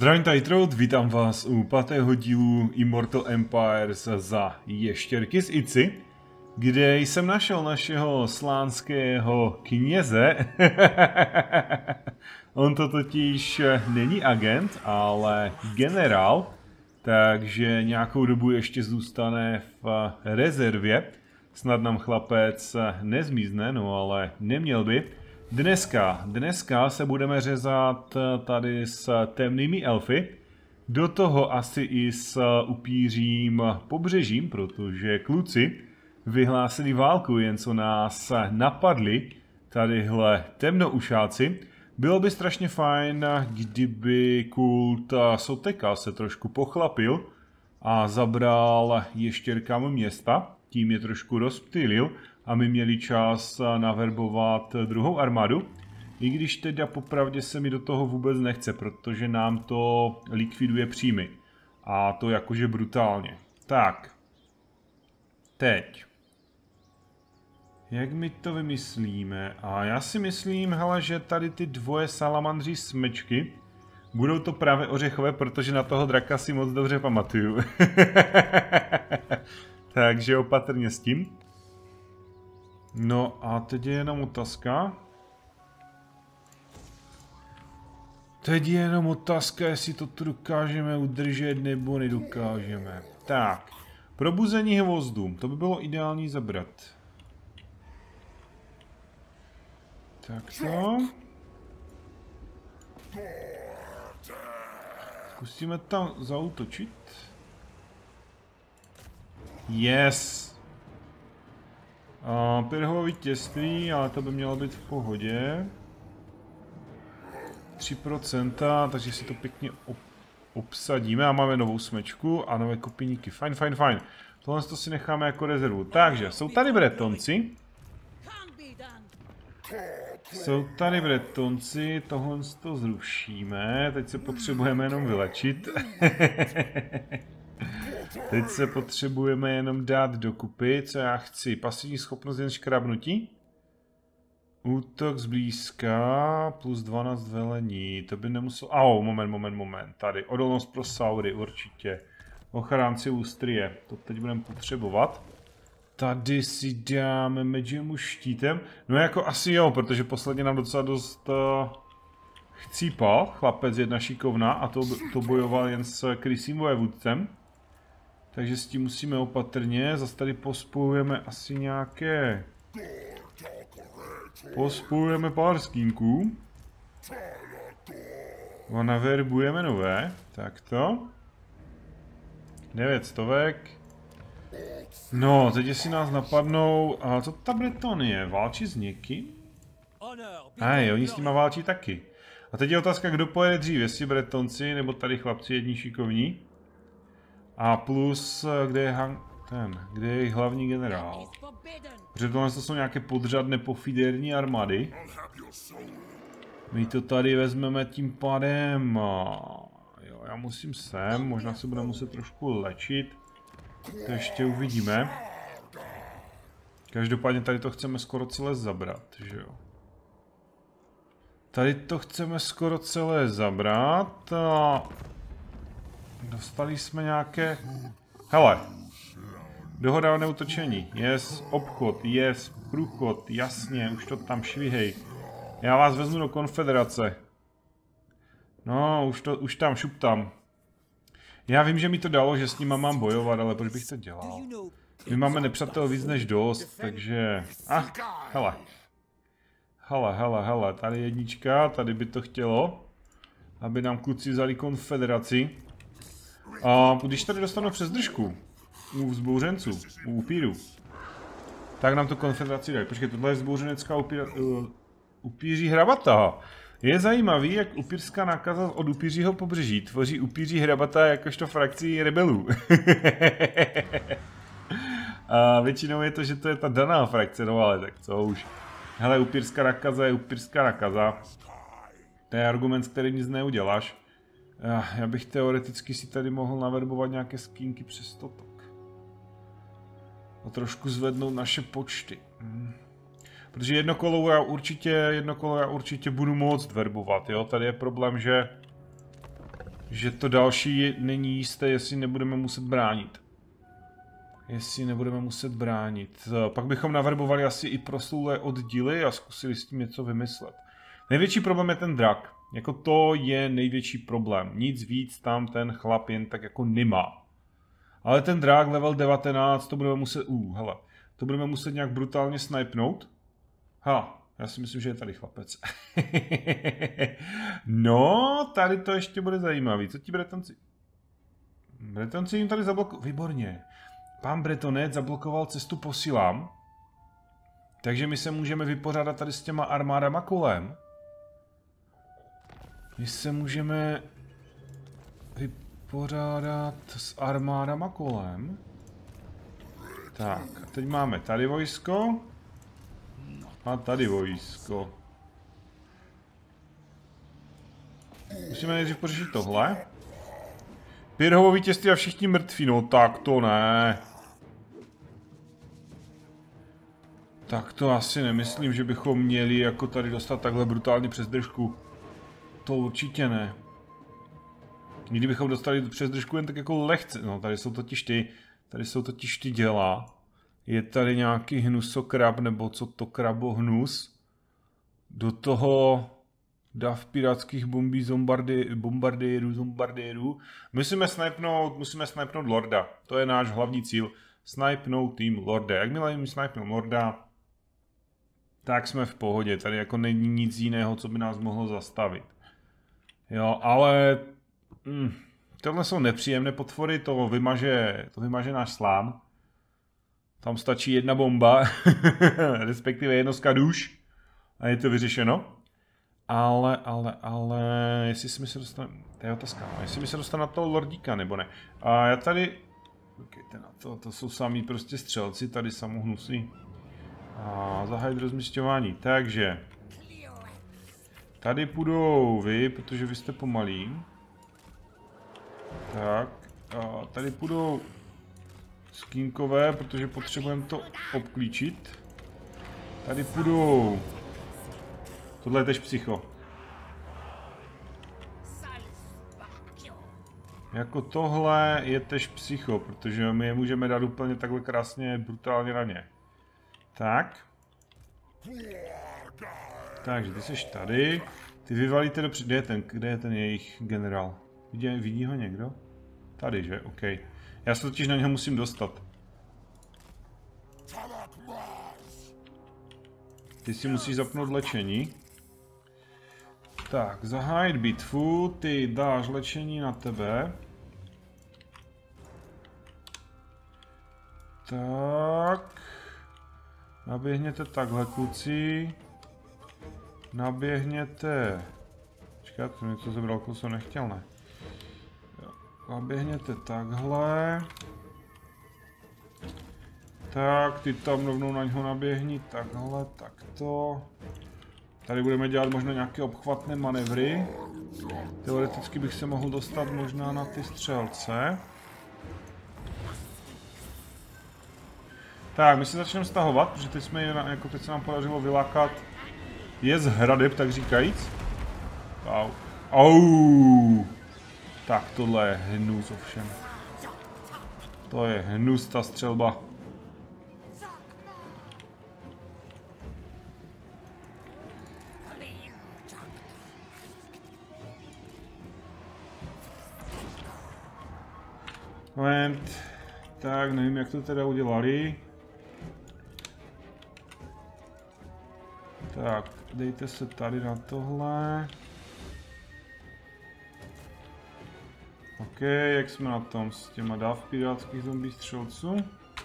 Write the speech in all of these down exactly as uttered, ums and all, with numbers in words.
Zdravím, tady Trout, vítám vás u pátého dílu Immortal Empires za ještěrky z Ici, kde jsem našel našeho slánského kněze. On to totiž není agent, ale generál, takže nějakou dobu ještě zůstane v rezervě. Snad nám chlapec nezmizne, no ale neměl by. Dneska, dneska se budeme řezat tady s temnými elfy, do toho asi i s upířím pobřežím, protože kluci vyhlásili válku, jen co nás napadli, tadyhle temnoušáci. Bylo by strašně fajn, kdyby kult Soteka se trošku pochlapil a zabral ještěrkám města, tím je trošku rozptýlil a my měli čas naverbovat druhou armádu. I když teda popravdě se mi do toho vůbec nechce, protože nám to likviduje příjmy. A to jakože brutálně. Tak. Teď. Jak my to vymyslíme? A já si myslím, hele, že tady ty dvoje salamandří smečky budou to právě ořechové, protože na toho draka si moc dobře pamatuju. Takže opatrně s tím. No a teď je jenom otázka. Teď je jenom otázka, jestli to tu dokážeme udržet nebo nedokážeme. Tak, probuzení hvozdů, to by bylo ideální zabrat. Tak to. Zkusíme tam zaútočit. Yes. Uh, Pirhovo vítězství, ale to by mělo být v pohodě. tři procenta, takže si to pěkně ob obsadíme a máme novou smečku a nové kopíníky. Fajn, fajn, fajn. Tohle to si necháme jako rezervu. Takže, jsou tady Bretonci. Jsou tady Bretonci, tohle to zrušíme. Teď se potřebujeme jenom vylečit. Teď se potřebujeme jenom dát dokupy, co já chci. Pasivní schopnost jen škrabnutí. Útok zblízka plus dvanáct velení. To by nemuselo... Au, moment, moment, moment. Tady. Odolnost pro saury určitě. Ochránci ústrie. To teď budeme potřebovat. Tady si dáme Medžiemu štítem. No jako asi jo, protože posledně nám docela dost uh, chcípal. Chlapec jedna šikovná a to, to bojoval jen s krysím vojevůdcem. Takže s tím musíme opatrně. Zase tady pospojujeme asi nějaké... Pospojujeme pár skínků. A naverbujeme nové. Takto. devět stovek. No, teď jestli nás napadnou... A co ta Bretonie? Válčí s někým? Aj, oni s nima válčí taky. A teď je otázka, kdo pojede dřív, jestli Bretonci nebo tady chlapci jední šikovní. A plus, kde je Han... ten, kde je hlavní generál. Protože tohle to jsou nějaké podřadné pofiderní armády. My to tady vezmeme tím pádem. Jo, já musím sem, možná se budeme muset trošku lečit. To ještě uvidíme. Každopádně tady to chceme skoro celé zabrat, že jo. Tady to chceme skoro celé zabrat a... Dostali jsme nějaké... Hele. Dohoda o neútočení. Yes. Obchod. Yes. Průchod. Jasně. Už to tam švihej. Já vás vezmu do konfederace. No, už, to, už tam, šup tam. Já vím, že mi to dalo, že s nima mám bojovat, ale proč bych to dělal? My máme nepřátel víc než dost, takže... Ah, hele. Hele, hele, hele. Tady jednička, tady by to chtělo. Aby nám kluci vzali konfederaci. A když tady dostanou přes držku, u vzbouřenců, u upírů, tak nám to konfederaci dají. Počkej, tohle je vzbouřenecká upíra, uh, upíří hrabata. Je zajímavý, jak upírská nákaza od upířího pobřeží tvoří upíří hrabata jakožto frakci rebelů. A většinou je to, že to je ta daná frakce, no ale tak co už. Hele, upírská nákaza je upírská nákaza. To je argument, který nic neuděláš. Já bych teoreticky si tady mohl naverbovat nějaké skínky přes stotok. A trošku zvednout naše počty. Hmm. Protože jedno kolo já určitě, jedno kolo já určitě budu moct verbovat, jo. Tady je problém, že že to další není jisté, jestli nebudeme muset bránit. Jestli nebudeme muset bránit. Pak bychom navrbovali asi i proslulé oddíly a zkusili s tím něco vymyslet. Největší problém je ten drak. Jako to je největší problém. Nic víc tam ten chlap jen tak jako nemá. Ale ten drak level devatenáct, to budeme muset... Uh, hele. To budeme muset nějak brutálně snipnout. Ha, já si myslím, že je tady chlapec. No, tady to ještě bude zajímavý. Co ti Bretonci? Bretonci jim tady zablokovali. Výborně. Pán Bretonec zablokoval cestu posilám. Takže my se můžeme vypořádat tady s těma armádama kolem. My se můžeme vypořádat s armádama kolem. Tak, a teď máme tady vojsko. A tady vojsko. Musíme nejdřív pořešit tohle. Pyrhovo vítězství a všichni mrtví, no tak to ne. Tak to asi nemyslím, že bychom měli jako tady dostat takhle brutálně přes držku. To určitě ne. Kdybychom dostali přes držku jen tak jako lehce, no tady jsou totiž ty, tady jsou totiž ty děla. Je tady nějaký hnusokrab, nebo co to krabohnus. Do toho dav pirátských bombí, zombardé, bombardérů, zombardérů. Musíme snipnout, musíme snipnout lorda. To je náš hlavní cíl. Snipnout tým lorda. Jakmile jim snipnout lorda, tak jsme v pohodě. Tady jako není nic jiného, co by nás mohlo zastavit. Jo, ale... Mm, tohle jsou nepříjemné potvory, to vymaže, to vymaže náš slám. Tam stačí jedna bomba, respektive jedno skaduš a je to vyřešeno. Ale, ale, ale, jestli si mi se dostane, to je otázka, jestli mi se dostane na toho lordíka, nebo ne. A já tady, okay, na to, to jsou samý prostě střelci, tady samohnusí. A zahájit rozmisťování, takže. Tady půjdou vy, protože vy jste pomalí. Tak, a tady půjdou skínkové, protože potřebujeme to obklíčit. Tady půjdou... Tohle je tež psycho. Jako tohle je tež psycho, protože my je můžeme dát úplně takhle krásně, brutálně na ně. Tak. Takže ty jsi tady. Ty vyvalíte do... Kde je ten, kde je ten jejich generál? Vidí, vidí ho někdo? Tady, že? OK. Já se totiž na něho musím dostat. Ty si musíš zapnout léčení. Tak, zahájit bitvu. Ty dáš léčení na tebe. Tak. Naběhněte takhle, kluci. Naběhněte... Počkat, to něco zebral, koho jsem nechtěl, ne? Naběhněte takhle. Tak, ty tam rovnou na něho naběhni, takhle, takto. Tady budeme dělat možná nějaké obchvatné manevry. Teoreticky bych se mohl dostat možná na ty střelce. Tak, my se začneme stahovat, protože teď jsme jako teď se nám podařilo vylákat je z hradeb, tak říkajíc. Au. Au. Tak, tohle je hnus ovšem. To je hnus ta střelba. Moment. Tak, nevím, jak to teda udělali. Tak, dejte se tady na tohle. OK, jak jsme na tom s těma dáv pirátských zombie střelců?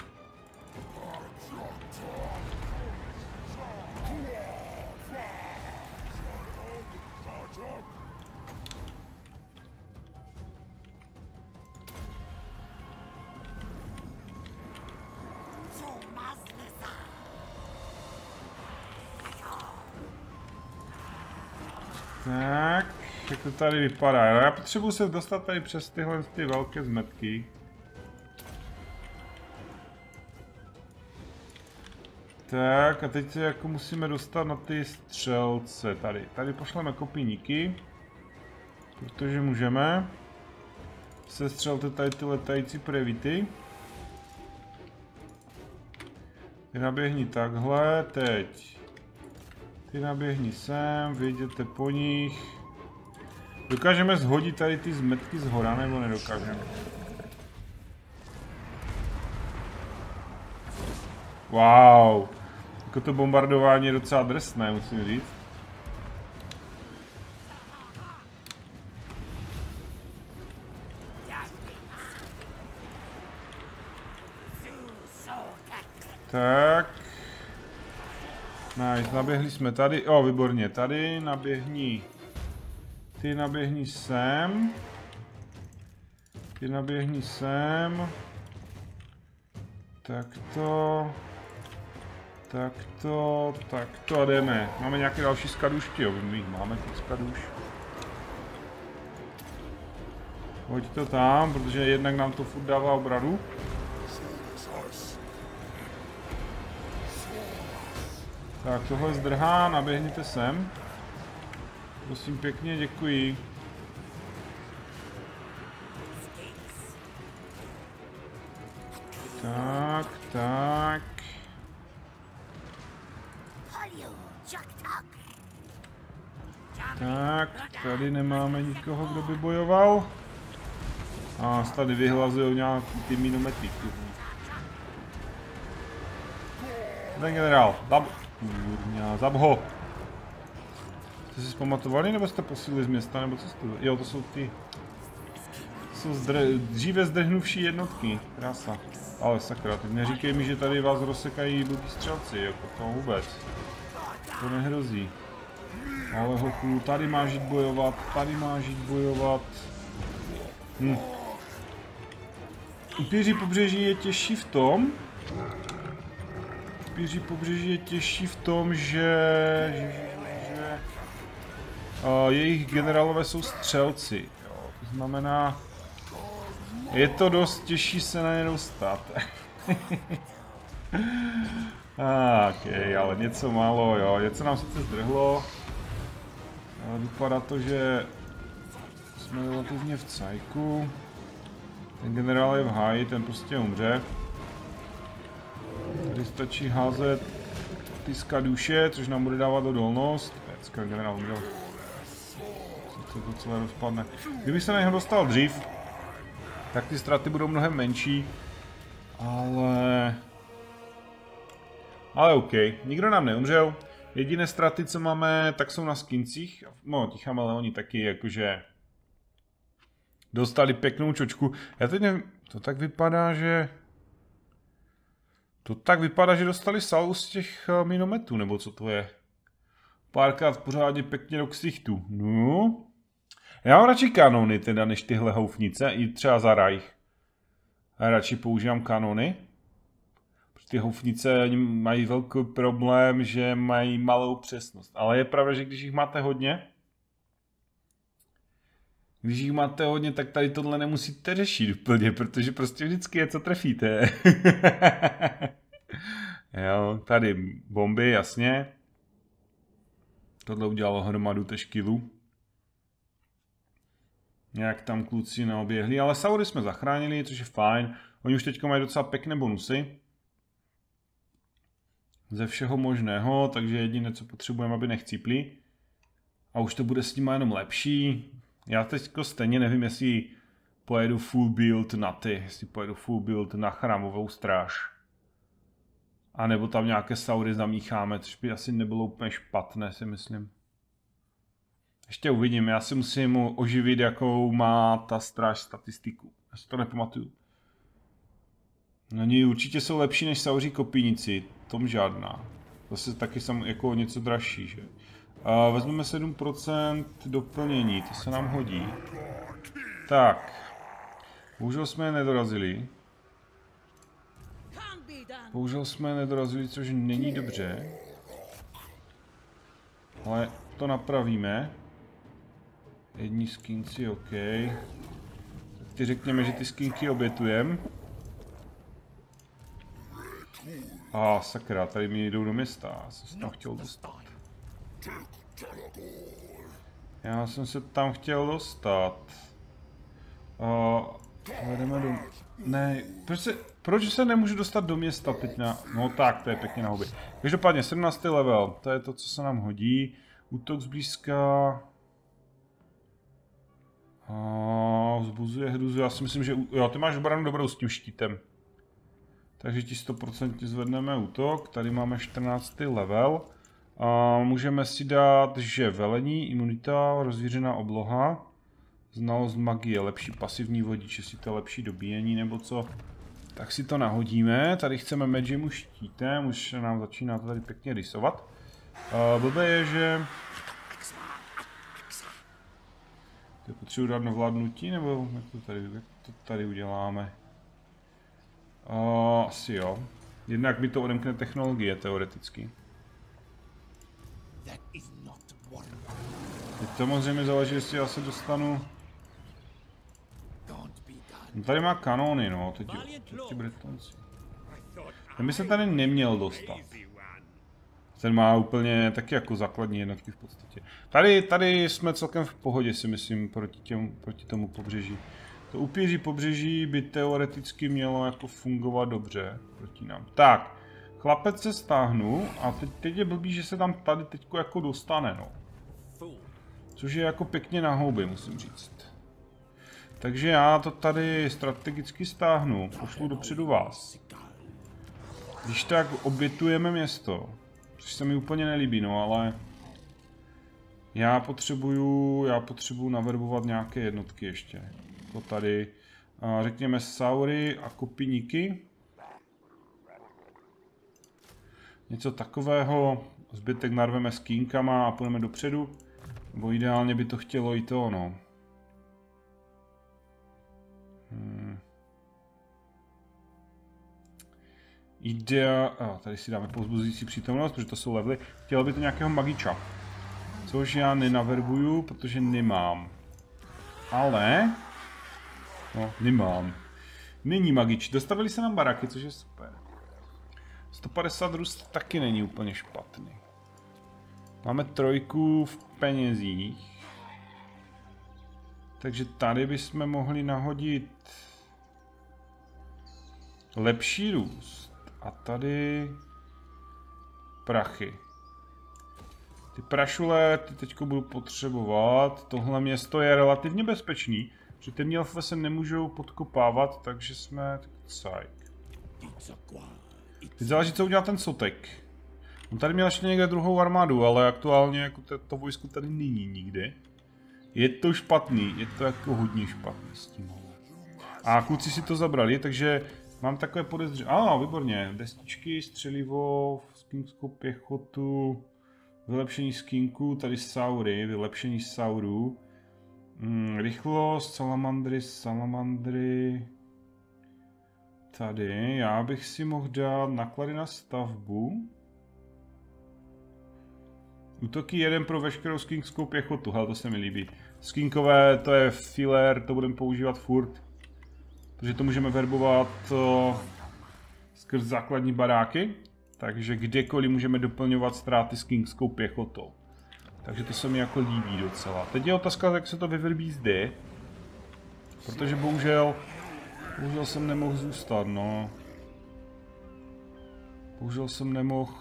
Tak, jak to tady vypadá. Já potřebuji se dostat tady přes tyhle ty velké zmetky. Tak a teď se jako musíme dostat na ty střelce tady. Tady pošleme kopíníky, protože můžeme. Sestřelte tady ty letající previty. Ty naběhni takhle, teď. Ty naběhni sem, vyjděte po nich. Dokážeme shodit tady ty zmetky z hora, nebo nedokážeme? Wow. Jako to bombardování je docela drsné, musím říct. Tak. Nice, naběhli jsme tady. O, výborně, tady naběhni. Ty naběhni sem. Ty naběhni sem. Takto. Takto, takto a jdeme. Máme nějaké další skadušky, jo, my máme těch skaduš. Hoď to tam, protože jednak nám to furt dává obradu. Tak, tohle zdrhá, naběhněte sem. Prosím pěkně, děkuji. Tak, tak. Tak, tady nemáme nikoho, kdo by bojoval. A tady vyhlazují nějaký ty minomety. Ten generál, zab... zab ho. Jste si zpamatovali, nebo jste posílili z města, nebo co jste... Jo, to jsou ty... To jsou zdr... dříve zdrhnuvší jednotky. Krása. Ale sakra, teď neříkej mi, že tady vás rozsekají blbý střelci, jako to vůbec. To nehrozí. Ale hochu, tady máš jít bojovat, tady máš jít bojovat. Hm. Upíří pobřeží je těžší v tom, Upíří pobřeží je těžší v tom, že, že, že, že uh, jejich generálové jsou střelci. Jo. To znamená, je to dost těžší se na ně dostat. ah, ok, ale něco málo, jo, něco nám sice zdrhlo. Ale vypadá to, že jsme relativně v cajku. Ten generál je v háji, ten prostě umře. Tady stačí házet ty skaduše, což nám bude dávat odolnost. Pecka, generál umřel. Se to celé rozpadne. Kdyby se na něho dostal dřív, tak ty ztráty budou mnohem menší. Ale... Ale OK, nikdo nám neumřel. Jediné ztráty, co máme, tak jsou na skincích. No, ti chameleoni taky jakože dostali pěknou čočku. Já teď nevím, to tak vypadá, že... To tak vypadá, že dostali salvu z těch minometů, nebo co to je? Párkrát pořádně pěkně do ksichtu. No. Já mám radši kanony teda, než tyhle houfnice, i třeba za Reich. Já radši používám kanony. Ty houfnice mají velký problém, že mají malou přesnost. Ale je pravda, že když jich máte hodně, když jich máte hodně, tak tady tohle nemusíte řešit úplně, protože prostě vždycky je, co trefíte. Jo, tady bomby, jasně. Tohle udělalo hromadu teškilů. Nějak tam kluci neoběhli, ale saury jsme zachránili, což je fajn. Oni už teďka mají docela pěkné bonusy. Ze všeho možného, takže jediné, co potřebujeme, aby nechcípli. A už to bude s nimi jenom lepší. Já teďko stejně nevím, jestli pojedu full build na ty, jestli pojedu full build na chrámovou stráž. A nebo tam nějaké saury zamícháme, což by asi nebylo úplně špatné, si myslím. Ještě uvidím, já si musím oživit, jakou má ta stráž statistiku. Já si to nepamatuju. Oni určitě jsou lepší než sauří kopínici, tom žádná. Zase taky jsem jako něco dražší, že? A vezmeme sedm procent doplnění, to se nám hodí. Tak. Bohužel jsme je nedorazili. Bohužel jsme je nedorazili, což není dobře. Ale to napravíme. Jední skinci, OK. Tak ti řekněme, že ty skinky obětujeme. A ah, sakra, tady mi jdou do města, já jsem se tam chtěl dostat. Já jsem se tam chtěl dostat. Uh, vedeme do... Ne, proč se, proč se nemůžu dostat do města teď na... No tak, to je pěkně na huby. Každopádně sedmnáctý level, to je to, co se nám hodí. Útok zblízka... Uh, vzbuzuje hruzu, já si myslím, že... Jo, ty máš obranu dobrou s tím štítem. Takže ti sto procent zvedneme útok, tady máme čtrnáctý level. Uh, můžeme si dát, že velení, imunita, rozvířená obloha. Znalost magie, lepší pasivní vodič, jestli to je lepší dobíjení nebo co. Tak si to nahodíme, tady chceme Magimu štítem, už nám začíná to tady pěkně rysovat. Uh, blbé je, že... To potřebuji dát na vládnutí, nebo jak to tady, jak to tady uděláme? Uh, asi jo. Jednak mi to odemkne technologie, teoreticky. Teď samozřejmě záleží, jestli já se dostanu... No tady má kanóny, no, teď ti Bretonci. Ten by se tady neměl dostat. Ten má úplně taky jako základní jednotky v podstatě. Tady, tady jsme celkem v pohodě, si myslím, proti, těm, proti tomu pobřeží. To upíří pobřeží by teoreticky mělo jako fungovat dobře proti nám. Tak, chlapec se stáhnu a teď, teď je blbý, že se tam tady teďko jako dostane, no. Což je jako pěkně na houby, musím říct. Takže já to tady strategicky stáhnu, pošlu dopředu vás. Když tak obětujeme město, což se mi úplně nelíbí, no ale... Já potřebuju, já potřebuju naverbovat nějaké jednotky ještě. Jako tady, řekněme Saury a Kopiníky. Něco takového, zbytek narveme s kýnkama a půjdeme dopředu. Nebo ideálně by to chtělo i to, no. Hmm. Idea... A, tady si dáme povzbuzující přítomnost, protože to jsou levely. Chtělo by to nějakého magiča. Což já nenaverbuju, protože nemám. Ale... No, nemám. Není magič. Dostavili se nám baraky, což je super. sto padesát růst taky není úplně špatný. Máme trojku v penězích. Takže tady bychom mohli nahodit lepší růst. A tady prachy. Ty prašule ty teďko budu potřebovat. Tohle město je relativně bezpečný, protože ty mělfové se nemůžou podkopávat, takže jsme tak cajk. Teď záleží, co udělá ten Sotek. On tady měl ještě někde druhou armádu, ale aktuálně jako to, to vojsko tady není nikdy. Je to špatný, je to jako hodně špatný s tím. A kluci si to zabrali, takže mám takové podezření. A, výborně, destičky, střelivo, skinskou pěchotu, vylepšení skinku, tady saury, vylepšení saurů. Hmm, rychlost, salamandry, salamandry. Tady, já bych si mohl dát náklady na stavbu. Útoky jeden pro veškerou skinskou pěchotu, hele, to se mi líbí. Skinkové, to je filler, to budeme používat furt. Protože to můžeme verbovat uh, skrz základní baráky. Takže kdekoliv můžeme doplňovat ztráty skinskou pěchotou. Takže to se mi jako líbí docela. Teď je otázka, jak se to vyvrbí zde. Protože bohužel, bohužel jsem nemohl zůstat, no. Bohužel jsem nemohl.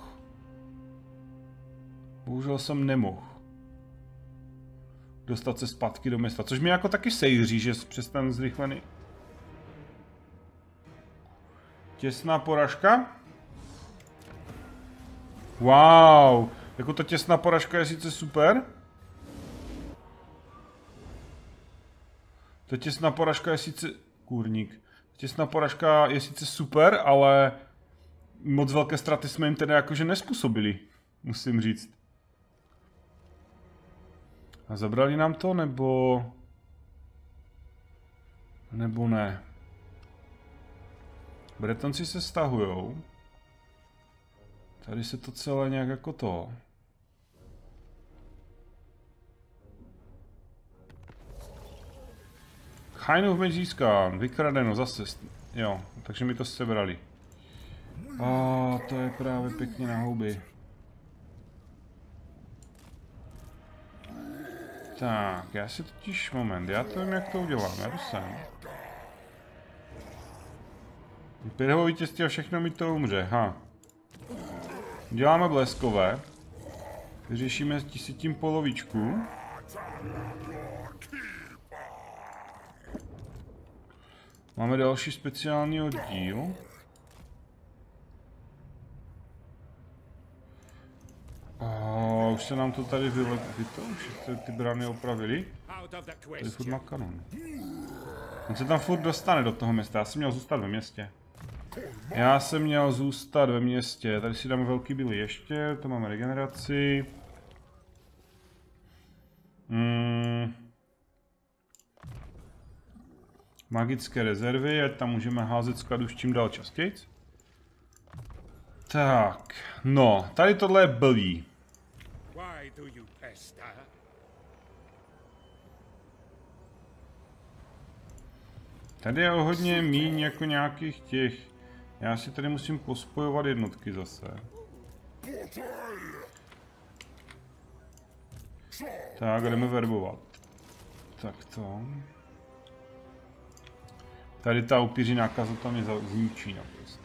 Bohužel jsem nemohl dostat se zpátky do města, což mi jako taky sejří, že přes ten zrychlený. Těsná poražka? Wow, jako ta těsná poražka je sice super. Ta těsná poražka je sice... Kůrník. Těsná poražka je sice super, ale moc velké ztráty jsme jim teda jakože nespůsobili, musím říct. A zabrali nám to, nebo... Nebo ne? Bretonci se stahujou. Tady se to celé nějak jako to... Chainův meč získán, vykradeno zase, jo, takže mi to sebrali. A to je právě pěkně na houby. Tak, já si totiž moment, já to vím, jak to udělám, já jdu sem. Pětho vítězství a všechno mi to umře, ha. Děláme bleskové. Vyřešíme si tím polovičku. Máme další speciální oddíl. Oh, už se nám to tady vylepí, to už se ty brány opravili. Tady furt má kanon. On se tam furt dostane do toho města, já jsem měl zůstat ve městě. Já jsem měl zůstat ve městě, tady si dáme velký bílý ještě, to máme regeneraci. Hmm. Magické rezervy, ať tam můžeme házet skladu s čím dál častěji. Tak, no, tady tohle je blbý. Tady je o hodně míň jako nějakých těch. Já si tady musím pospojovat jednotky zase. Tak, jdeme verbovat. Tak to. Tady ta upíří nákaza tam je zničí naprosto.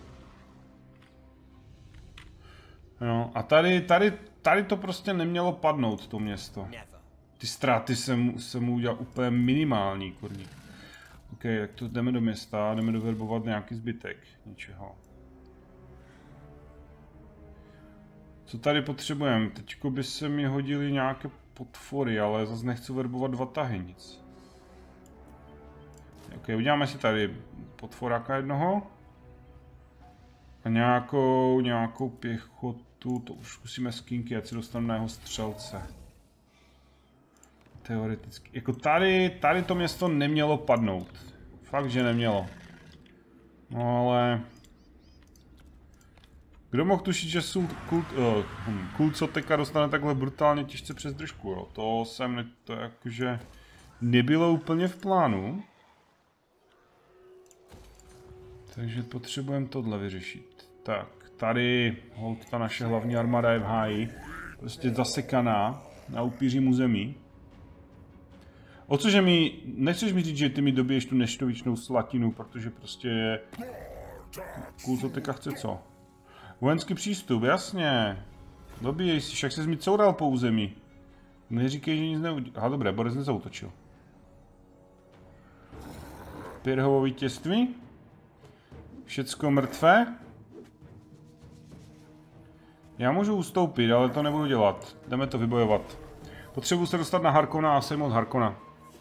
No a tady, tady, tady to prostě nemělo padnout, to město. Ty ztráty se mu, se mu udělal úplně minimální, kurník. OK, tak to jdeme do města, jdeme doverbovat nějaký zbytek něčeho. Co tady potřebujeme? Teďko by se mi hodily nějaké potvory, ale zase nechci verbovat dva tahy, nic. OK, uděláme si tady potvoráka jednoho. A nějakou, nějakou pěchotu, to už zkusíme skinky, ať si dostanu na jeho střelce. Teoreticky. Jako tady, tady to město nemělo padnout. Fakt, že nemělo. No ale... Kdo mohl tušit, že jsou kult, uh, kult Soteka dostane takhle brutálně těžce přes držku, jo? To jsem, ne, to jakože nebylo úplně v plánu. Takže potřebujeme tohle vyřešit. Tak, tady, hold, ta naše hlavní armáda je v háji. Prostě zasekaná na upířím území. O cože mi, nechceš mi říct, že ty mi dobiješ tu neštovičnou slatinu, protože prostě kult Soteka chce co? Vojenský přístup, jasně. Dobíjej si, však jsi mi coural po území. Neříkej, že nic neudělal. Aha, dobré, Boris nezautočil. Pěrhovo vítězství. Všecko mrtvé. Já můžu ustoupit, ale to nebudu dělat. Jdeme to vybojovat. Potřebuji se dostat na Harkona a sejmout Harkona.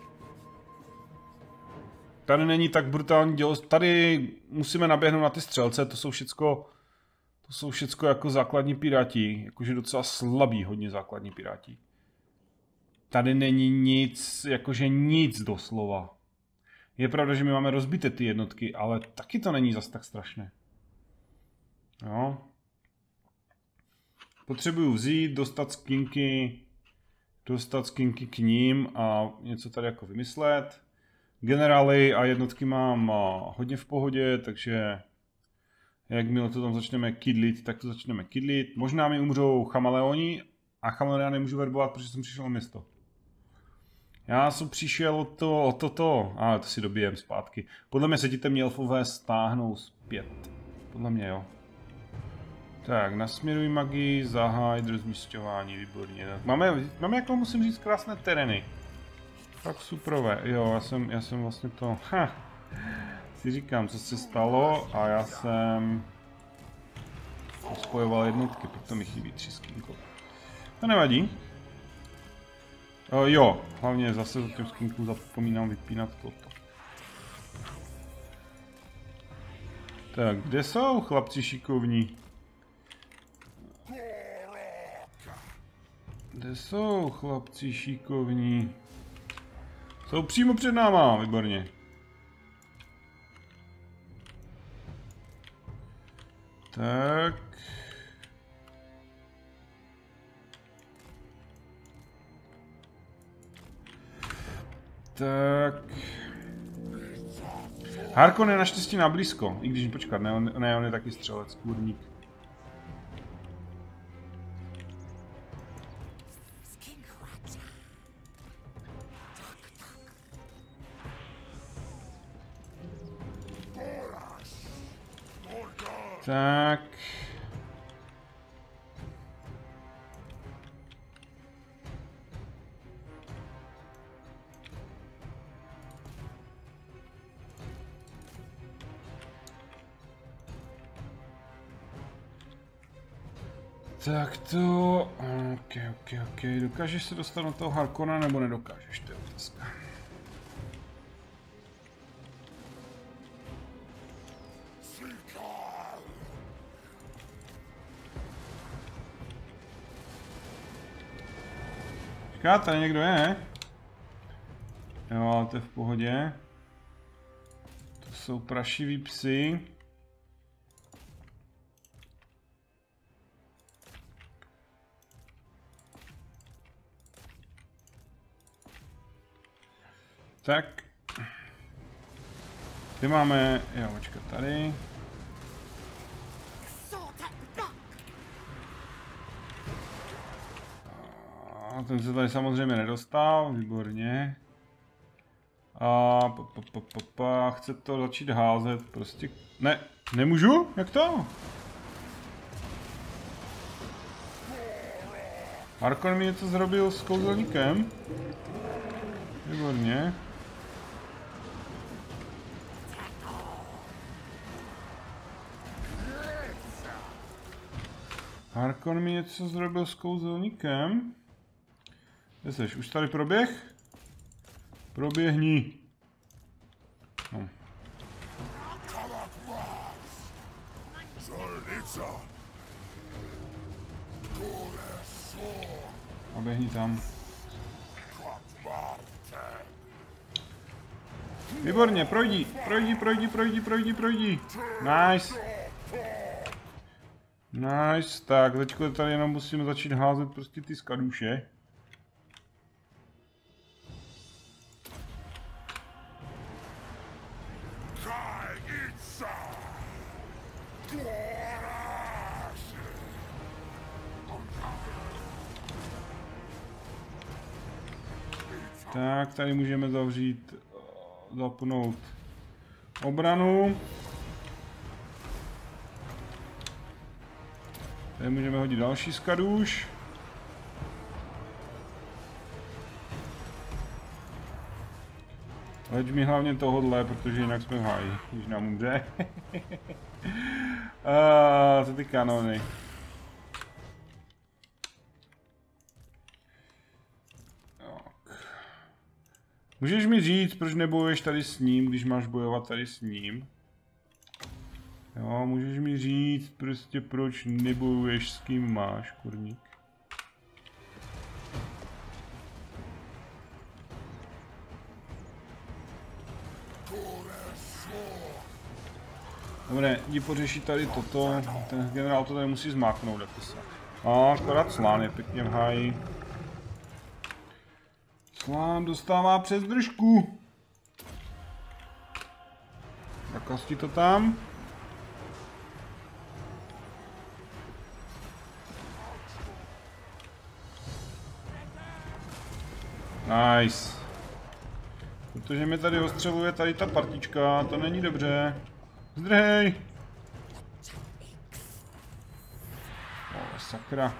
Tady není tak brutální dělo. Tady musíme naběhnout na ty střelce, to jsou všecko... To jsou všecko jako základní piráti, jakože docela slabý hodně základní piráti. Tady není nic, jakože nic doslova. Je pravda, že my máme rozbité ty jednotky, ale taky to není zas tak strašné. Jo. Potřebuju vzít, dostat skinky, dostat skinky k ním a něco tady jako vymyslet. Generály a jednotky mám hodně v pohodě, takže... Jakmile to tam začneme kydlit, tak to začneme kydlit. Možná mi umřou chameleoni a chameleona nemůžu verbovat, protože jsem přišel na město. Já jsem přišel o to, o toto, ale to si dobijem zpátky. Podle mě se ti temní elfové stáhnou zpět. Podle mě jo. Tak, nasměruj magii, zahájit rozmísťování, výborně. Máme, máme jako musím říct krásné terény. Tak superové, jo, já jsem, já jsem vlastně to, ha. Si říkám, co se stalo a já jsem spojoval jednotky, proto mi chybí tři skinku. To nevadí. O, jo, hlavně zase za těm skinkům zapomínám vypínat toto. Tak, kde jsou chlapci šikovní? Kde jsou chlapci šikovní? Jsou přímo před náma, výborně. Tak. Tak. Harkon je naštěstí na blízko, i když počkat, ne, on, ne, on je taky střelec, kurník. Tak. Tak to... Ok, ok, ok. Dokážeš se dostat do toho Harkona, nebo nedokážeš? To je otázka. Říká, tady někdo je? Jo, ale to je v pohodě. To jsou prašiví psy. Tak. Ty máme, jo, počkat, tady. A ten se tady samozřejmě nedostal, výborně. A pa, pa, pa, pa, pa, chce to začít házet, prostě, ne, nemůžu, jak to? Harkon mi něco zrobil s kouzelníkem. Výborně. Harkon mi něco zrobil s kouzelníkem. Kde seš? Už tady proběh? Proběhni. No. A běhni tam. Výborně, projdi, projdi, projdi, projdi, projdi, projdi. Nice. Nice, tak teďko tady jenom musíme začít házet prostě ty skaduše. Tak, tady můžeme zavřít, zapnout obranu. Tady můžeme hodit další skaduš. Leč mi hlavně tohodle, protože jinak jsme v háji, když nám umře. A co ty kanony. Můžeš mi říct, proč nebojuješ tady s ním, když máš bojovat tady s ním? Jo, můžeš mi říct prostě, proč nebojuješ s kým máš, kurník. Dobré, jdi pořešit tady toto, ten generál to tady musí zmáknout, jako se. A akorát Slán je pěkně v háji. Slán dostává přes držku. Nakasti to tam. Nice. Protože mi tady ostřeluje tady ta partička, to není dobře. Zdrhej! O, sakra.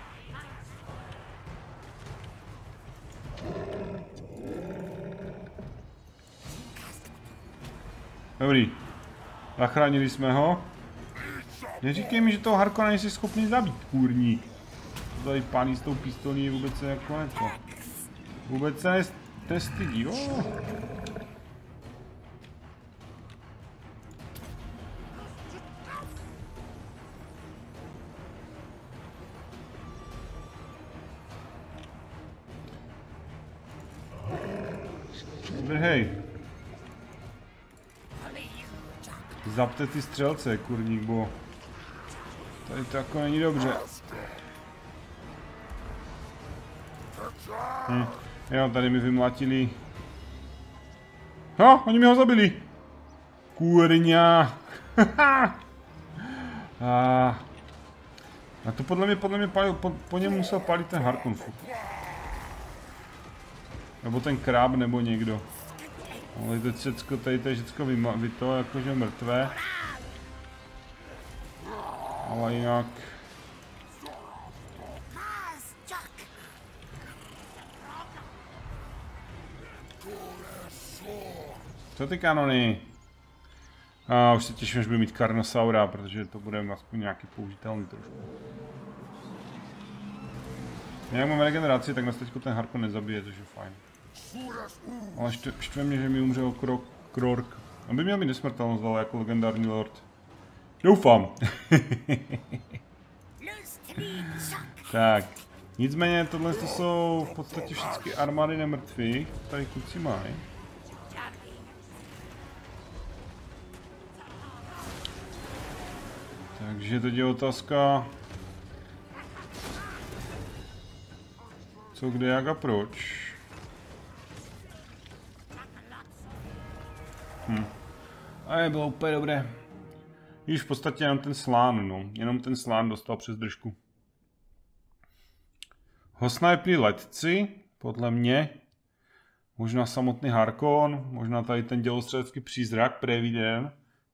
Dobrý. Zachránili jsme ho. Neříkej mi, že toho Harkona nejsi schopný zabít, kůrník. To tady páný s tou pistolí vůbec se jako něco. Vůbec se nestydí, oh. Hej. Zapte ty střelce, kurník, bo tady to jako není dobře. Hm. Jo, tady mi vymlatili. No, oni mi ho zabili. Kurňa. A... A to podle mě, podle mě palil, po, po něm musel palit ten Harkon. Nebo ten kráb, nebo někdo. Ale to všecko, tady to je všecko vy to, jakože mrtvé. Ale jinak... Co ty kanony? A už se těším, až budu mít Carnosaura, protože to bude aspoň nějaký použitelný trošku. Jak mám regeneraci, tak nás teďko ten Harkon nezabije, což je fajn. Ale štve, štve mě, že mi umřel Krok, Krork. On by měl mít nesmrtelnost, ale jako legendární lord. Doufám. Tak. Nicméně tohle to jsou v podstatě všechny armády nemrtvých, tady kluci mají. Takže teď je otázka, co, kde, jak a proč. Hm. A je bylo úplně dobré. Již v podstatě jenom ten slán, no. Jenom ten slán dostal přes držku. Ho snajpli letci, podle mě. Možná samotný Harkon, možná tady ten dělostřelecký přízrak, previden.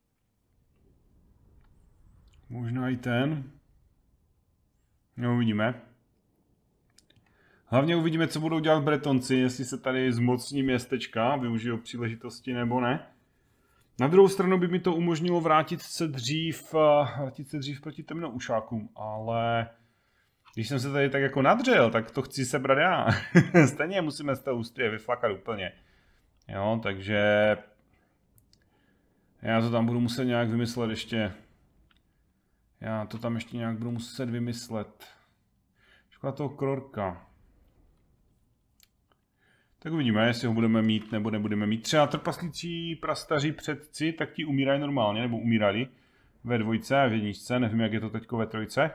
Možná i ten. No, uvidíme. Hlavně uvidíme, co budou dělat Bretonci, jestli se tady zmocní městečka, využijou příležitosti nebo ne. Na druhou stranu by mi to umožnilo vrátit se dřív, vrátit se dřív proti temnoušákům, ale když jsem se tady tak jako nadřel, tak to chci sebrat já. Stejně musíme z toho ústře vyflakat úplně. Jo, takže já to tam budu muset nějak vymyslet ještě. Já to tam ještě nějak budu muset vymyslet. Škoda toho Krorka. Tak uvidíme, jestli ho budeme mít nebo nebudeme mít. Třeba trpaslící prastaří předci, tak ti umírají normálně, nebo umírali ve dvojce a v jedničce. Nevím, jak je to teďko ve trojce.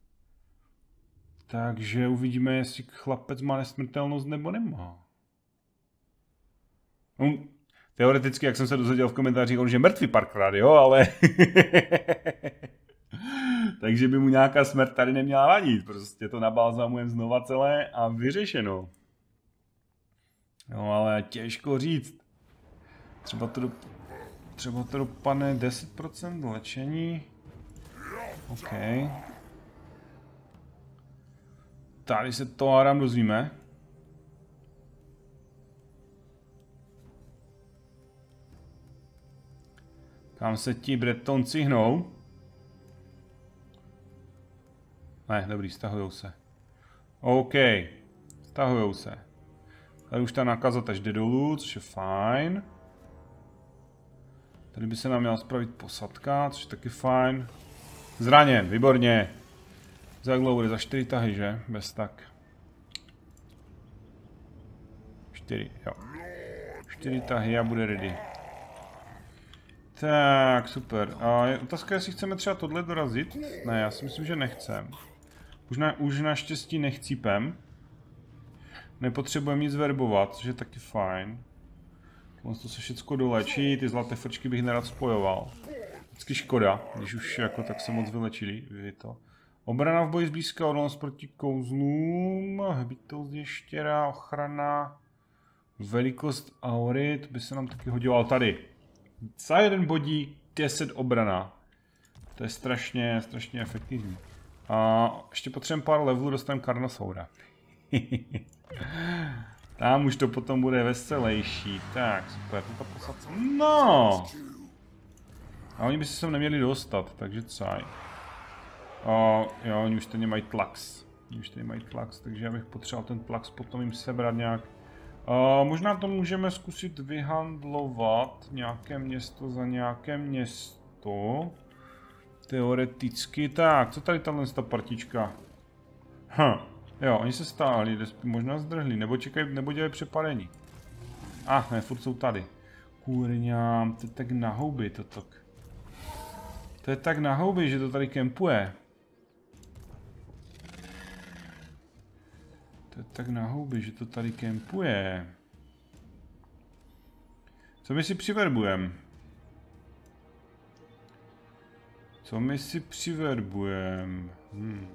Takže uvidíme, jestli chlapec má nesmrtelnost nebo nemá. No, teoreticky, jak jsem se dozvěděl v komentářích, on je mrtvý párkrát, jo, ale... Takže by mu nějaká smrt tady neměla vadit. Prostě to nabálzamujeme znova celé a vyřešeno. No ale těžko říct. Třeba to, do... Třeba to dopadne deset procent léčení. OK. Tady se to Aram dozvíme. Kam se ti Bretonci hnou? Ne, dobrý, stahujou se. OK, stahujou se. Tady už ta nákaza teď jde dolů, což je fajn. Tady by se nám měla spravit posadka, což je taky fajn. Zraněn, výborně. Za jak dlouho bude? Za čtyři tahy, že? Bez tak. čtyři, jo. čtyři tahy a bude ready. Tak, super. A je otázka, jestli chceme třeba tohle dorazit? Ne, já si myslím, že nechcem. Už, na, už naštěstí nechcípem. Nepotřebujeme nic verbovat, což je taky fajn. Tohle to se všechno dolečí, ty zlaté frčky bych nerad spojoval. Vždycky škoda, když už jako tak se moc vylečili, vy to. Obrana v boji zblízka, odolnost proti kouzlům, hbitost ještěra, ochrana, velikost aury, to by se nám taky hodilo, ale tady. Za jeden bodí deset obrana. To je strašně, strašně efektivní. A ještě potřebujeme pár levelů, dostaneme Carnosaura. Tam už to potom bude veselější. Tak, super, to posadce. No! A oni by se sem neměli dostat, takže caj. O, jo, oni už stejně mají tlax. Oni už stejně mají tlax, takže já bych potřeboval ten tlax potom jim sebrat nějak. O, možná to můžeme zkusit vyhandlovat nějaké město za nějaké město. Teoreticky. Tak, co tady tahle ta partička? Hm, jo, oni se stáhli, možná zdrhli, nebo čekají, nebo dělají přepadení. Ah, ne, furt jsou tady. Kurňám, to je tak na houby toto. To je tak na houby, že to tady kempuje. To je tak na houby, že to tady kempuje. Co my si přiverbujeme? Co my si přiverbujeme? Hmm.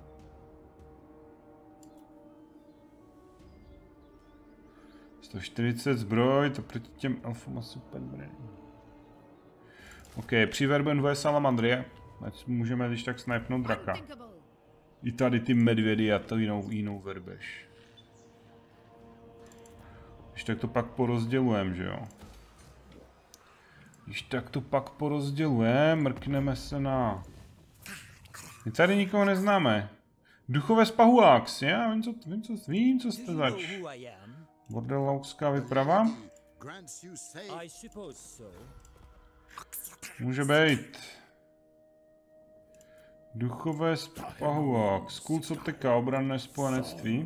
sto čtyřicet zbroj, to proti těm elfům asi úplně dobré. OK, přiverbujeme dvoje salamandry. Ať můžeme když tak snipnout draka. I tady ty medvědy a to jinou, jinou verbež. Když tak to pak porozdělujem, že jo? Když tak to pak porozdělujem, mrkneme se na... My tady nikoho neznáme. Duchové Spahuax, já vím, co, vím, co, vím, co jste zač. Bordelaukská vyprava. Může být. Duchové Spahuax, Kulcoteka, obranné spojenectví.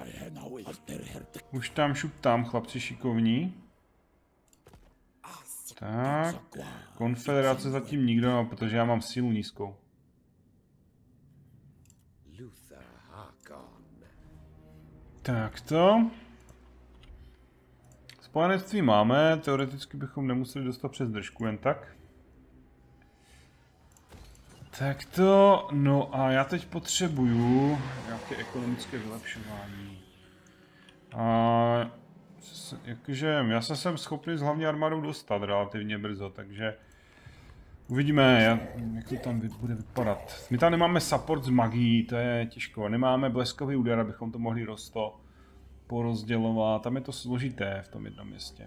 Už tam, šup tam, chlapci šikovní. Tak, konfederace zatím nikdo, no, protože já mám sílu nízkou. Tak to. Spojenectví máme, teoreticky bychom nemuseli dostat přes držku jen tak. Tak to, no a já teď potřebuju nějaké ekonomické vylepšování. A jakože já se jsem schopný s hlavní armádou dostat relativně brzo, takže uvidíme, jak to tam bude vypadat. My tam nemáme support z magií, to je těžko. Nemáme bleskový úder, abychom to mohli rosto porozdělovat. Tam je to složité v tom jednom městě.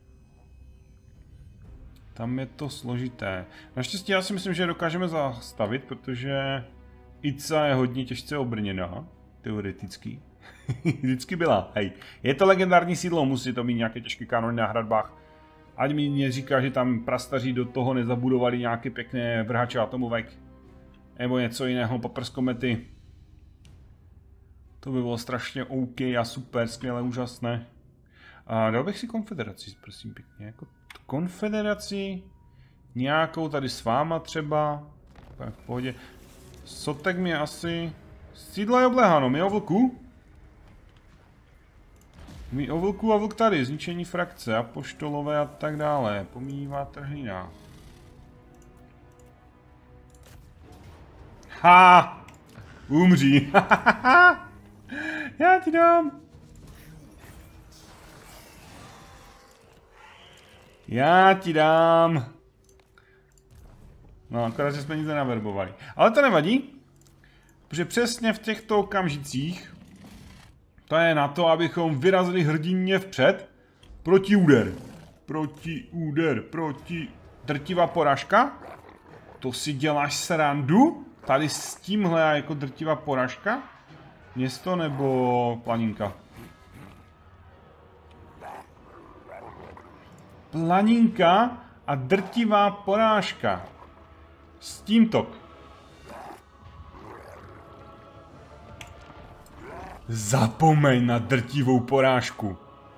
Tam je to složité. Naštěstí já si myslím, že dokážeme zastavit, protože Ica je hodně těžce obrněná, teoreticky. Vždycky byla, hej. Je to legendární sídlo, musí to mít nějaké těžké kanony na hradbách. Ať mi neříká, že tam prastaří do toho nezabudovali nějaké pěkné vrhače atomovek. Nebo něco jiného, paprskomety. To by bylo strašně OK a super, skvěle, úžasné. A dal bych si konfederaci, prosím pěkně. Jako konfederaci nějakou tady s váma třeba. Tak v pohodě. Sotek mi asi... Sídla je obléháno, my o vlku. My o vlku a vlk tady, zničení frakce, apoštolové a tak dále. Pomývá trhlina. Ha! Umří. Já ti dám. Já ti dám. No, akorát, že jsme nic nenaverbovali. Ale to nevadí. Protože přesně v těchto okamžicích to je na to, abychom vyrazili hrdině vpřed. Proti úder. Proti úder. Proti... Drtivá porážka? To si děláš srandu? Tady s tímhle jako drtivá porážka? Město nebo planinka? Planinka a drtivá porážka. S tímto. Zapomeň na drtivou porážku.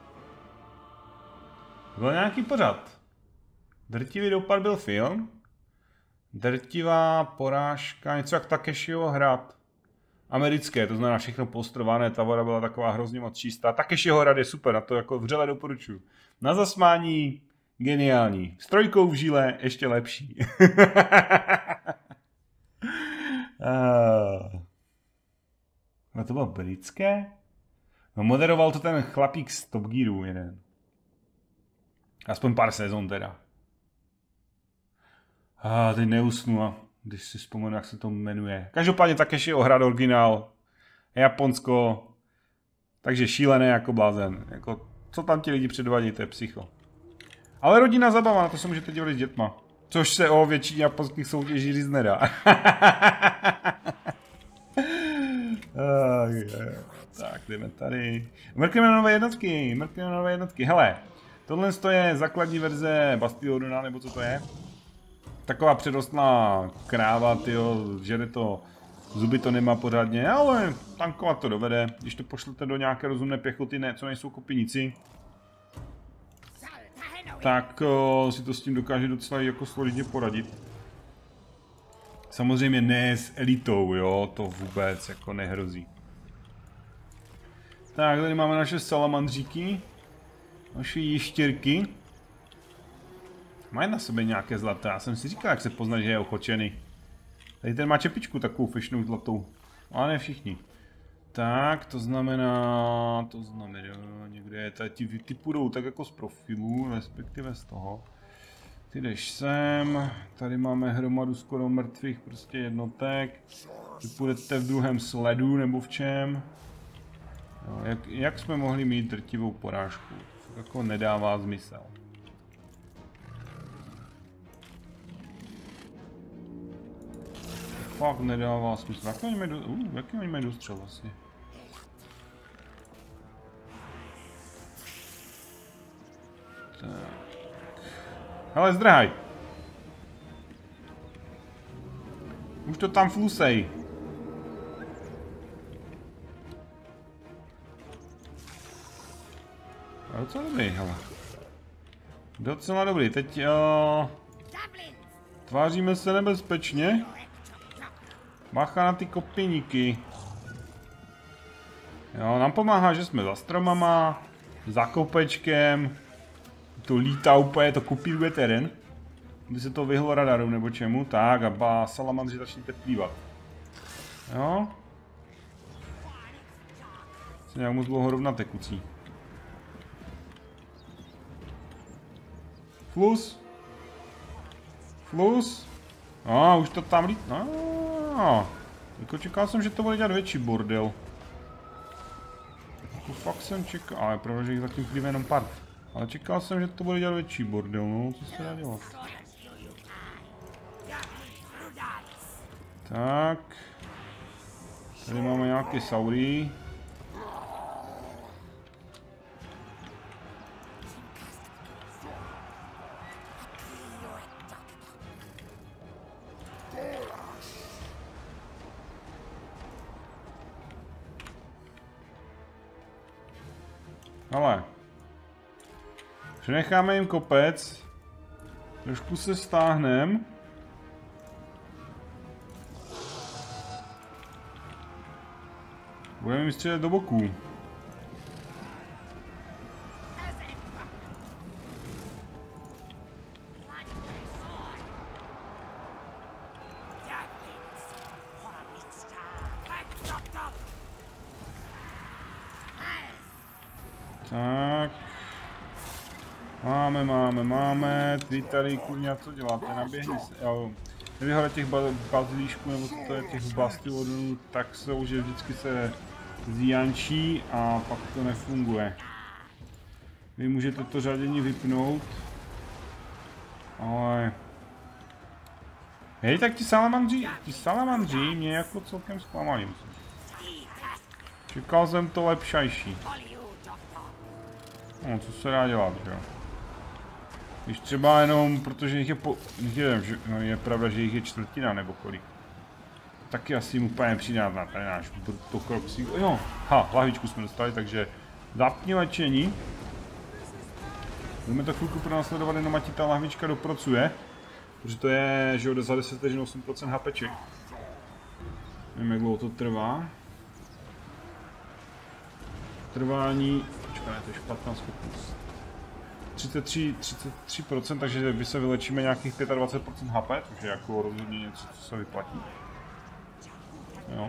Byl nějaký pořad. Drtivý dopad byl film. Drtivá porážka, něco jak Takeshiho hrad. Americké, to znamená všechno postrované, ta voda byla taková hrozně moc čistá. Takeshiho hrad je super, na to jako vřele doporučuji. Na zasmání geniální. S trojkou v žíle ještě lepší. No to bylo britské? No moderoval to ten chlapík z Top Gearu jeden. Aspoň pár sezon teda. A ah, teď neusnu, když si vzpomenu, jak se to jmenuje. Každopádně Takeshiho hrad originál. Japonsko. Takže šílené jako blázen. Jako, co tam ti lidi předvádí, to je psycho. Ale rodinná zabava, na to se můžete dělat s dětma. Což se o většině japonských soutěží říct nedá. Tak, jdeme tady. Mrkneme na nové jednotky, mrkneme na nové jednotky. Hele, tohle je základní verze Bastiodona, nebo co to je? Taková předrostlá kráva, tyjo, žere to, zuby to nemá pořádně, ale tankovat to dovede, když to pošlete do nějaké rozumné pěchoty, ne, co nejsou kopinici. Tak o, si to s tím dokáže docela jako solidně poradit. Samozřejmě ne s elitou, jo, to vůbec jako nehrozí. Tak, tady máme naše salamandříky, naše jištěrky. Mají na sobě nějaké zlaté, já jsem si říkal, jak se pozná, že je ochočený. Tady ten má čepičku takovou fešnou zlatou, ale ne všichni. Tak, to znamená, to znamená, někde je tady ty, ty půjdou tak jako z profilu, respektive z toho. Ty jdeš sem, tady máme hromadu skoro mrtvých prostě jednotek. Vy půjdete v druhém sledu nebo v čem? No, jak, jak jsme mohli mít drtivou porážku? To jako nedává smysl. To fakt nedává smysl. Jaký oni mají, do, uh, jaký oni mají dostřel vlastně? Tak. Hele, zdrhaj! Už to tam flusej. Docela dobrý, hele. Docela dobrý, teď uh, tváříme se nebezpečně. Bacha na ty kopíníky. Jo, nám pomáhá, že jsme za stromama, za kopečkem. To lítá úplně, to kopíruje terén. Když se to vyhlo radaru nebo čemu, tak a ba, salamandři začněte plývat. Jo? Se nějak moc dlouho rovna tekucí. Flus. Flus. A, už to tam lítá. A, jako čekal jsem, že to bude dělat větší bordel. Jako fakt jsem čekal, ale pravda, že jich zatím chybí jenom pár. Ale čekal jsem, že to bude dělat větší bordel, no, co se dá dělat. Tak. Tady máme nějaké saury. Ale přenecháme jim kopec, trošku se stáhneme. Budeme jim střílet do boků. Tak. Máme, máme, máme. Ty tady kurňa, co děláte? Naběhni se. Jo. Nevyhledá těch bazilíšků, nebo co to je, těch bastionů, tak jsou, že vždycky se zjančí a pak to nefunguje. Vy můžete to řadění vypnout. Ale... Hej, tak ti salamandři, ti salamandři mě jako celkem zklamali. Čekal jsem to lepšajší. No, co se dá dělat, jo? Když třeba jenom, protože jich je po... Nevím, že, no je pravda, že jich je čtvrtina nebo kolik. Taky asi jim úplně přidat na ten náš brutokroxík. Jo, ha, lahvičku jsme dostali, takže zapni lečení. Budeme to chvilku pronásledovat, jenom ať ta lahvička dopracuje. Protože to je, že jo, za deset vteřin osm procent HPček. Nevím, jak dlouho to trvá. Trvání... Počkej, to je špatná schopnost. třicet tři, třicet tři procent, takže my se vylečíme nějakých dvacet pět procent H P, což je jako rozhodně něco, co se vyplatí. Jo.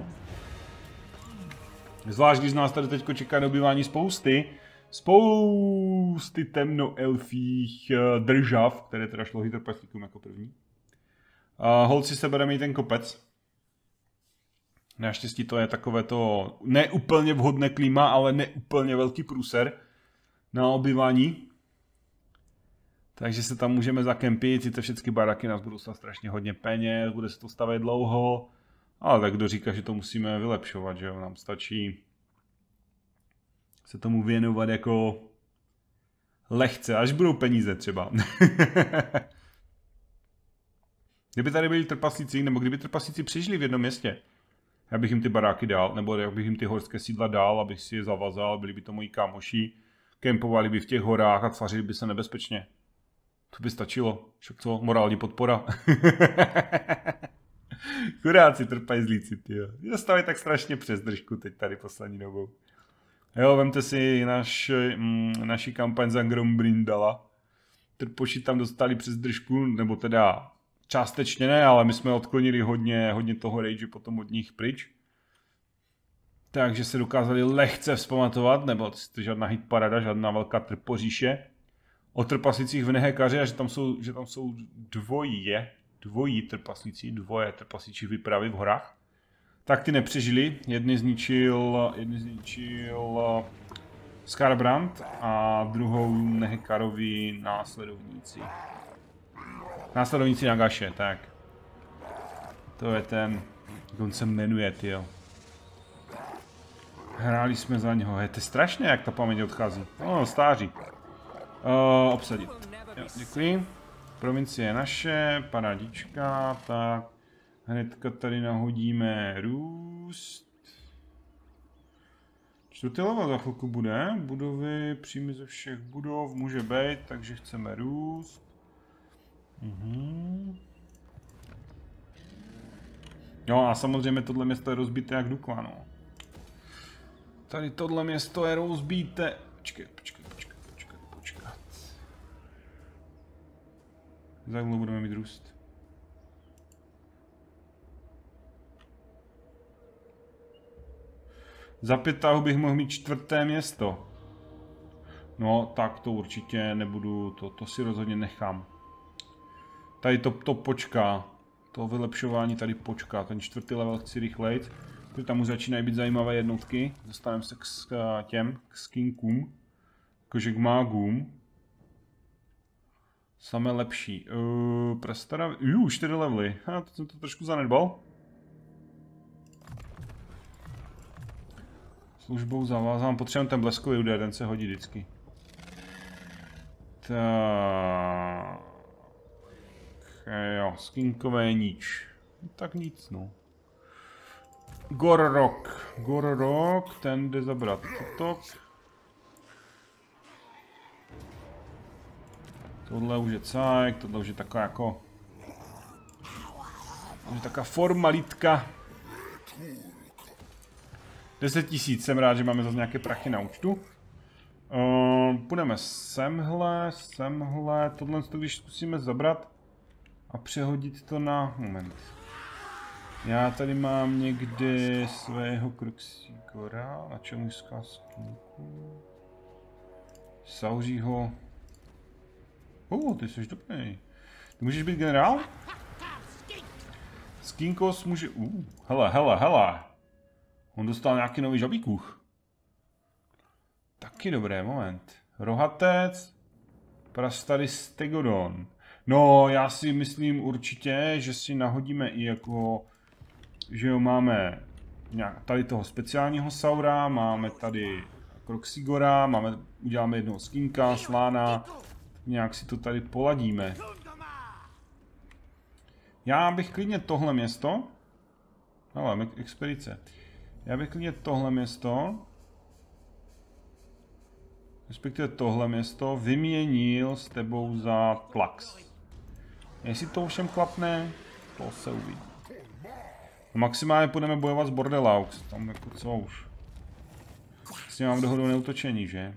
Zvlášť, když nás tady teď čeká dobývání spousty, spousty temnoelfích uh, držav, které teda šlo hydropatlikům jako první. Uh, holci se bereme i ten kopec. Naštěstí to je takové to neúplně vhodné klima, ale neúplně velký průser na obyvání. Takže se tam můžeme zakempit, ty všechny baraky nás budou stát strašně hodně peněz, bude se to stavět dlouho. Ale tak kdo říká, že to musíme vylepšovat, že jo, nám stačí se tomu věnovat jako lehce, až budou peníze třeba. Kdyby tady byli trpaslíci, nebo kdyby trpaslíci přežili v jednom městě, já bych jim ty baráky dal, nebo já bych jim ty horské sídla dal, abych si je zavazal, byli by to moji kámoši, kempovali by v těch horách a tvařili by se nebezpečně. To by stačilo, však co, morální podpora. Chudáci trpajzlíci, tyjo. Dostali tak strašně přes držku teď tady poslední dobou. Jo, vemte si naš, mm, naši kampaň za Grombrindala. Trpoši tam dostali přes držku, nebo teda částečně ne, ale my jsme odklonili hodně, hodně toho rage potom od nich pryč. Takže se dokázali lehce vzpamatovat, nebo to žádná hit parada, žádná velká trpoříše. o trpaslících v Nehekaři a že tam jsou, že tam jsou dvojí, je, dvojí trpaslíci, dvoje trpaslíči vypravy v horách. Tak ty nepřežili, jedny zničil, jedny zničil Skarbrand a druhou Nehekarovi následovníci. Následovníci Nagaše, tak. To je ten, jak on se jmenuje, tyjo. Hráli jsme za něho, je to strašné, jak ta paměť odchází. No, stáří. Uh, obsadit. Jo, děkuji. Provincie je naše, parádička, tak. Hnedka tady nahodíme růst. Čtvrtý level za chvilku bude. Budovy, příjmy ze všech budov, může být, takže chceme růst. Mhm. Jo a samozřejmě tohle město je rozbité jak Dukla, no. Tady tohle město je rozbité. Počkej, počkej, počkej, počkej, počkat. Za dlouho budeme mít růst. Za pět tahů bych mohl mít čtvrté město. No, tak to určitě nebudu, to, to si rozhodně nechám. Tady to, to počká. To vylepšování tady počká. Ten čtvrtý level chci rychlejc. Protože tam už začínají být zajímavé jednotky. Dostaneme se k, k těm, k skinkům. Jakože k mágům. Samé lepší. Uh, Prestara... Uh, čtyři levely. Ha, teď jsem to trošku zanedbal. Službou zavázám. Potřebujeme ten bleskový úder, ten se hodí vždycky. Tak... Jo, skinkové nič. Tak nic, no. Gorrok. Gorrok, ten jde zabrat útok. Tohle už je cajk, tohle už je taková jako... Už je taková formalitka. deset tisíc, jsem rád, že máme zase nějaké prachy na účtu. Uh, půjdeme semhle, semhle, tohle, když zkusíme zabrat a přehodit to na... Moment. Já tady mám někde svého Kroxigora, na čemu skinku. Sauřího. Oh, ty jsi dobrý. Ty můžeš být generál? Skinkos může... Uh, hele, hele, hele. On dostal nějaký nový žabíkuch. Taky dobré, moment. Rohatec. Prastarý Stegodon. No, já si myslím určitě, že si nahodíme i jako... Že jo, máme nějak, tady toho speciálního Saura, máme tady Kroxigora, máme, uděláme jednoho skinka, Slána. Nějak si to tady poladíme. Já bych klidně tohle město... Hele, expedice. Já bych klidně tohle město, respektive tohle město, vyměnil s tebou za Tlax. Jestli to všem klapne, to se uvidí. Maximálně půjdeme bojovat s Bordelaux, tam jako co už. S tím mám dohodu neutočení, že?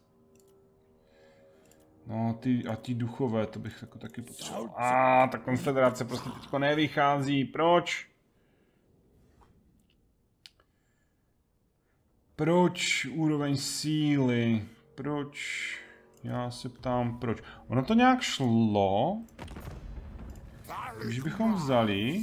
No ty a ty duchové, to bych jako taky potřeboval. A ah, ta konfederace prostě teďko nevychází, proč? Proč úroveň síly? Proč? Já se ptám proč. Ono to nějak šlo? Když bychom vzali...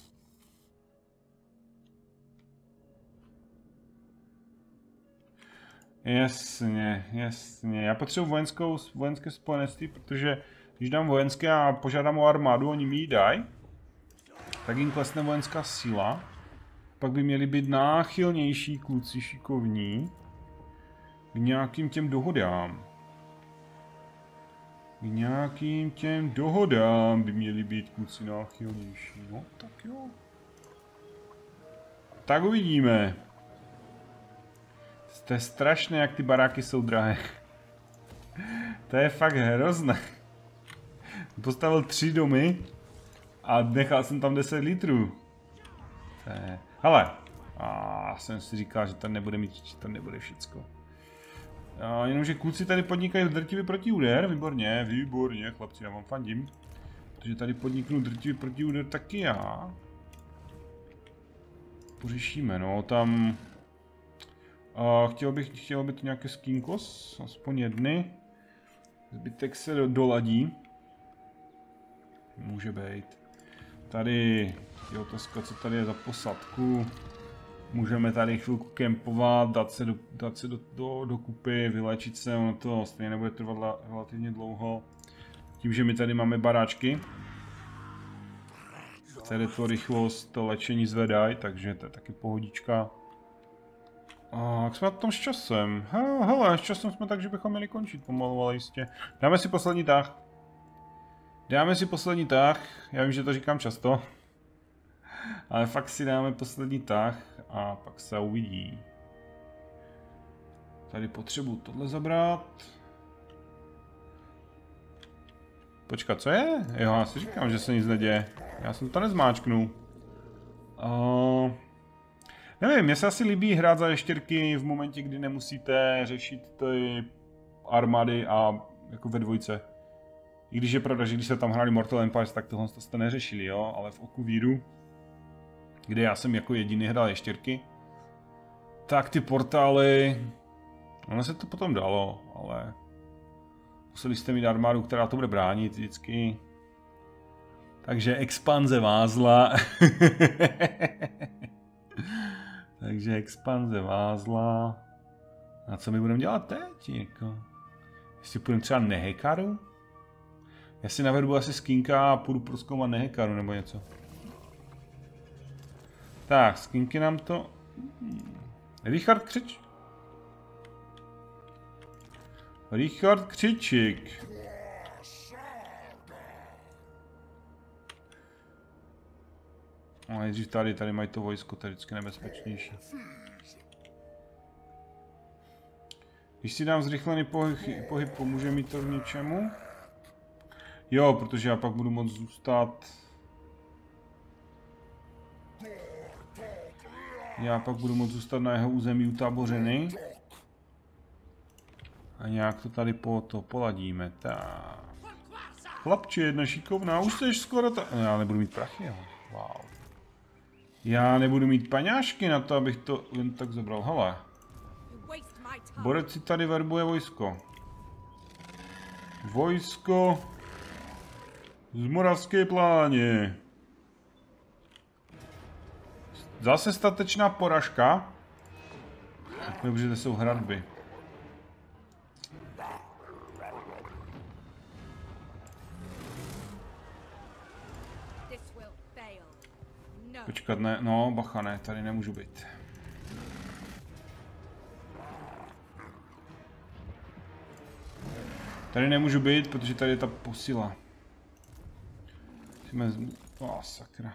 Jasně, jasně. Já potřebuji vojenskou, vojenské spojenectví, protože když dám vojenské a požádám o armádu, oni mi ji dají, tak jim klesne vojenská síla. Pak by měli být náchylnější kluci šikovní k nějakým těm dohodám. K nějakým těm dohodám by měli být kluci náchylnější. No, tak jo. Tak uvidíme. To je strašné, jak ty baráky jsou drahé. To je fakt hrozné. Postavil tři domy a nechal jsem tam deset litrů. To je... Hele, a jsem si říkal, že to nebude mít, že to nebude všecko. A jenomže kluci tady podnikají drtivý protiúder, výborně, výborně, chlapci, já vám fandím. Protože tady podniknu drtivý protiúder taky já. Pořešíme, no, tam... Uh, chtěl bych, chtěl by to nějaké skinkos, aspoň jedny. Zbytek se do, doladí. Může být. Tady je otázka, co tady je za posadku. Můžeme tady chvilku kempovat, dát se do, dát se do, do, do kupy, vylečit se, ono to stejně nebude trvat la, relativně dlouho. Tím, že my tady máme baráčky, které to rychlost to léčení zvedají, takže to je taky pohodička. A jak jsme na tom s časem? He, hele, s časem jsme tak, že bychom měli končit pomalu, ale jistě. Dáme si poslední tah. Dáme si poslední tah, já vím, že to říkám často. Ale fakt si dáme poslední tah a pak se uvidí. Tady potřebuji tohle zabrat. Počkat, co je? Jo, já si říkám, že se nic neděje. Já jsem to nezmáčknul. Uh, nevím, mně se asi líbí hrát za ještěrky v momentě, kdy nemusíte řešit ty armády a jako ve dvojce. I když je pravda, že když se tam hráli Mortal Empires, tak tohle jste neřešili, jo, ale v Oku víru, kde já jsem jako jediný hrál ještěrky, tak ty portály, ono se to potom dalo, ale museli jste mít armádu, která to bude bránit vždycky. Takže expanze vázla. Takže expanze vázla. A co my budeme dělat teď? Jako? Jestli půjdeme třeba Nehekaru? Já si navedu asi skinka a půjdu prozkoumat Nehekaru nebo něco. Tak, skinky nám to... Richard Křič... Richard Křičík. No, nejdřív tady, tady mají to vojsko, to je vždycky nebezpečnější. Když si dám zrychlený pohyb, pohyb pomůže mi to v něčemu? Jo, protože já pak budu moct zůstat... Já pak budu moct zůstat na jeho území utábořený. A nějak to tady po to poladíme. Tak. Chlapče, jedna šikovná, už jsi skoro ta... No, já nebudu mít prachy, jo. Wow. Já nebudu mít paňášky na to, abych to jen tak zabral. Hele. Borec si tady verbuje vojsko. Vojsko z Moravské Pláně. Zase statečná poražka. Dobře, to jsou hradby. Počkat, ne, no, bacha, ne, tady nemůžu být. Tady nemůžu být, protože tady je ta posila. Musíme z... Oh, sakra.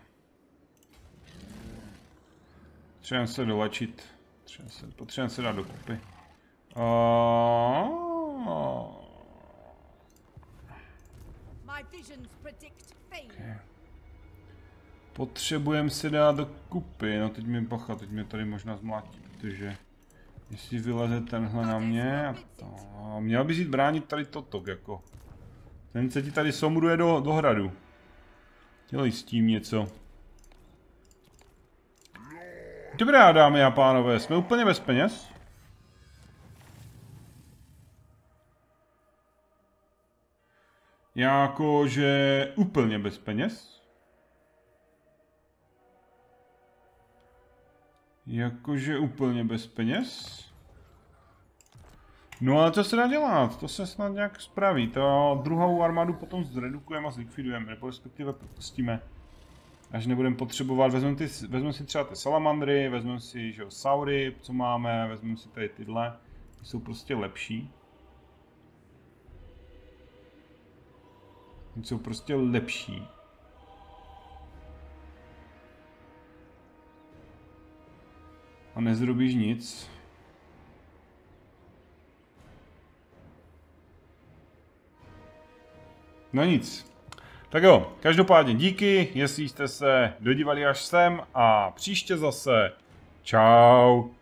Potřebujeme se dolečit. Potřebujeme se, potřebujeme se dát dokupy. Oh. Okay. Potřebujeme se dát do kupy, no teď mi bacha, teď mě tady možná zmlátí, protože jestli vyleze tenhle na mě a to, měl by jít bránit tady toto, jako. Ten se ti tady somruje do, do hradu. Dělej s tím něco. Dobrá, dámy a pánové, jsme úplně bez peněz. Jakože úplně bez peněz. Jakože úplně bez peněz. No ale co se dá dělat? To se snad nějak spraví. To druhou armádu potom zredukujeme a zlikvidujeme, nebo respektive propustíme. Až nebudeme potřebovat, vezmeme, ty, vezmeme si třeba ty salamandry, vezmeme si že jo, saury, co máme, vezmeme si tady tyhle. Ty jsou prostě lepší. Ty jsou prostě lepší. A nezrobíš nic. No nic. Tak jo, každopádně díky, jestli jste se dodívali až sem a příště zase. Čau.